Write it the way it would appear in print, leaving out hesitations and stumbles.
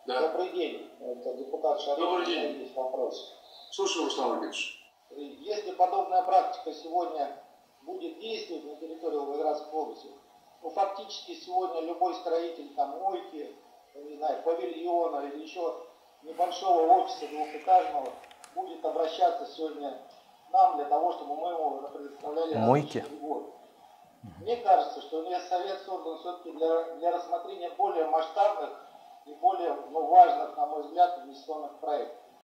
Да. Добрый день. Это депутат Шарипов. Добрый день. Есть вопрос. Слушаю, Руслан Владимирович. Если подобная практика сегодня будет действовать на территории Волгоградской области, ну, фактически сегодня любой строитель там мойки, не знаю, павильона или еще небольшого офиса двухэтажного будет обращаться сегодня к нам для того, чтобы мы ему предоставляли Мойки. льготы. Мне кажется, что Инвестсовет создан все-таки для рассмотрения более масштабных и более важных, на мой взгляд, инвестиционных проектов.